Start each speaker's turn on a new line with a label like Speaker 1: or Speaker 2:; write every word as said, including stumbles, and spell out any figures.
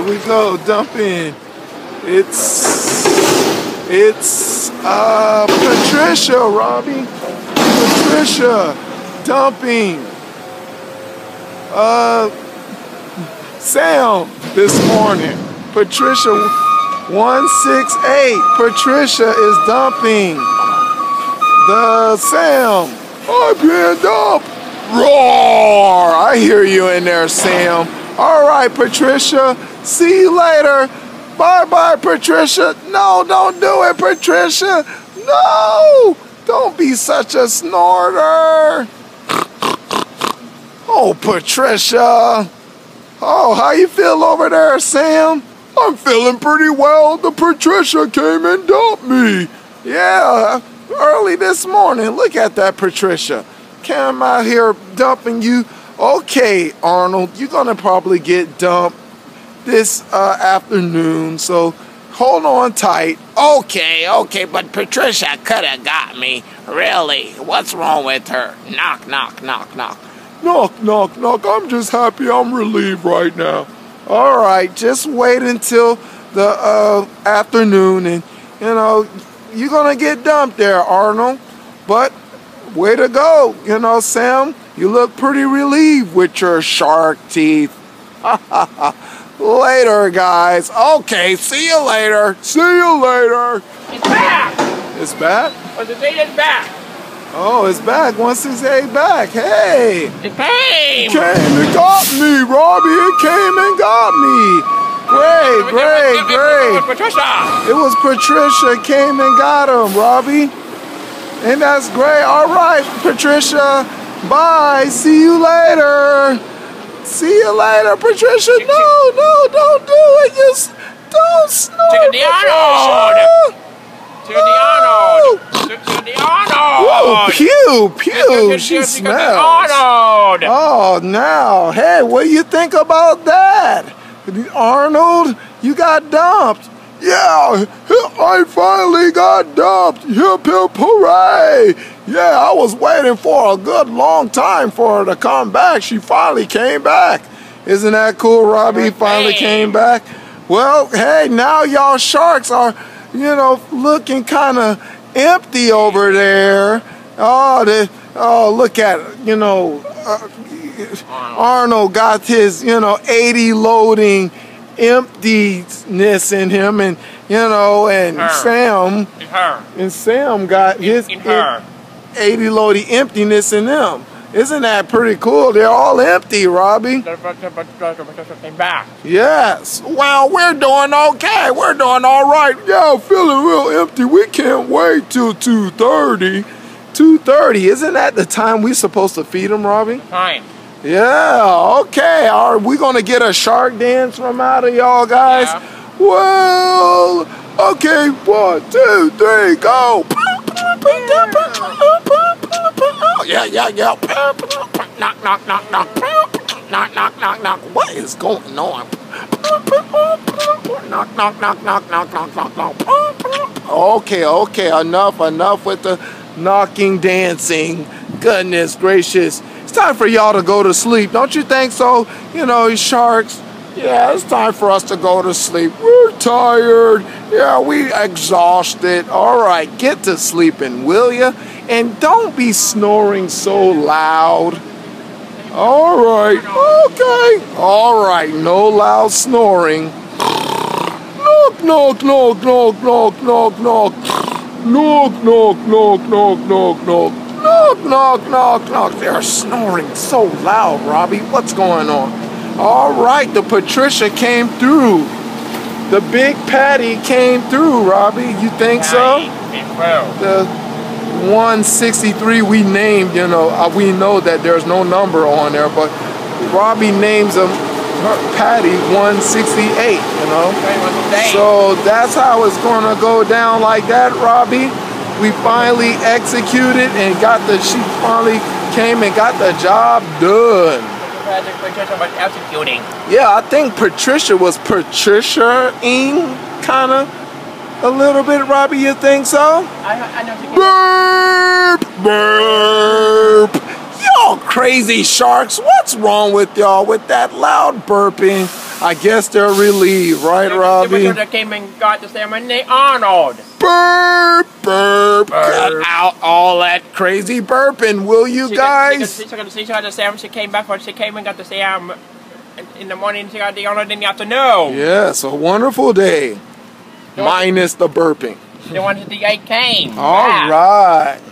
Speaker 1: we go, dumping. It's, it's, uh, Patricia, Robbie. Patricia, dumping. Uh, Sam this morning. Patricia, one six eight. Patricia is dumping. The Sam, I'm being dumped. Roar! I hear you in there, Sam. All right, Patricia. See you later. Bye-bye, Patricia. No, don't do it, Patricia. No! Don't be such a snorter. Oh, Patricia. Oh, how you feel over there, Sam? I'm feeling pretty well. The Patricia came and dumped me. Yeah, early this morning. Look at that, Patricia. Came out here dumping you. Okay, Arnold, you're gonna probably get dumped this uh, afternoon, so hold on tight.
Speaker 2: Okay, okay, but Patricia could have got me. Really? What's wrong with her? Knock, knock, knock, knock.
Speaker 1: Knock, knock, knock. I'm just happy I'm relieved right now. All right, just wait until the uh, afternoon, and, you know, you're going to get dumped there, Arnold. But way to go. You know, Sam, you look pretty relieved with your shark teeth. Later, guys. Okay, see you later. See you later.
Speaker 2: It's back.
Speaker 1: It's back?
Speaker 2: What's the date is back?
Speaker 1: Oh, it's back. one sixty-eight back. Hey.
Speaker 2: It came.
Speaker 1: It came and got me, Robbie. It came and got me. Great, great,
Speaker 2: it, it,
Speaker 1: great.
Speaker 2: It was Patricia.
Speaker 1: It was Patricia came and got him, Robbie. And that's great. All right, Patricia. Bye. See you later. See you later, Patricia. No, no, don't do it. Just don't snort,
Speaker 2: Chicken the Arnold. Chicken the Arnold. Chicken the Arnold.
Speaker 1: Whoa, pew, pew. She smells.
Speaker 2: Arnold.
Speaker 1: Oh, now, hey, what do you think about that? Arnold, you got dumped. Yeah, I finally got dumped. Hip, hip, hooray. Yeah, I was waiting for a good long time for her to come back. She finally came back. Isn't that cool, Robbie? Finally came back. Well, hey, now y'all sharks are, you know, looking kind of empty over there. Oh, the, oh, look at it. You know, uh, Arnold got his, you know, eighty loading emptiness in him, and you know, and
Speaker 2: her.
Speaker 1: Sam,
Speaker 2: her.
Speaker 1: and Sam got
Speaker 2: in,
Speaker 1: his
Speaker 2: in her.
Speaker 1: eighty loading emptiness in them. Isn't that pretty cool? They're all empty, Robbie.
Speaker 2: Came back.
Speaker 1: Yes. Well, we're doing okay. We're doing all right. Yeah, feeling real empty. We can't wait till two thirty. two thirty. Isn't that the time we're supposed to feed them, Robbie?
Speaker 2: Fine.
Speaker 1: Yeah, okay. Are we going to get a shark dance from out of y'all guys?
Speaker 2: Yeah.
Speaker 1: Well, okay. One, two, three, go. Yeah, yeah, yeah.
Speaker 2: Knock, knock, knock, knock. Knock, knock, knock, knock.
Speaker 1: What is going on?
Speaker 2: Knock, knock, knock, knock, knock, knock, knock, knock.
Speaker 1: Okay, okay. Enough, enough with the knocking, dancing. Goodness gracious. It's time for y'all to go to sleep. Don't you think so? You know, sharks. Yeah, it's time for us to go to sleep. We're tired. Yeah, we exhausted. All right, get to sleeping, will ya? And don't be snoring so loud. All right, okay. All right, no loud snoring. Knock, knock, knock, knock, knock, knock, knock. Knock, knock, knock, knock, knock, knock. Knock, knock, knock, knock. They're snoring so loud, Robbie. What's going on? All right, the Patricia came through. The Big Patty came through, Robbie. You think so? The one sixty-three we named, you know, uh, we know that there's no number on there, but Robbie names them Patty one sixty-eight, you know. So that's how it's going to go down like that, Robbie. We finally executed and got the, she finally came and got the job done.
Speaker 2: Patricia was executing.
Speaker 1: Yeah, I think Patricia was Patricia-ing, kind of, a little bit, Robbie, you think so?
Speaker 2: I, I know.
Speaker 1: Burp! Burp! Y'all crazy sharks, what's wrong with y'all with that loud burping? I guess they're relieved, right,
Speaker 3: They
Speaker 1: Robbie?
Speaker 3: were that came and got the salmon named Arnold.
Speaker 1: Burp, burp. Cut out all that crazy burping, will you
Speaker 3: She got,
Speaker 1: guys?
Speaker 3: she, got, she, got, she got the salmon. She came back when she came and got the salmon in the morning. She got the Arnold in the afternoon.
Speaker 1: Yes, a wonderful day. Minus the burping.
Speaker 3: The one that the eight came.
Speaker 1: All
Speaker 3: back.
Speaker 1: right.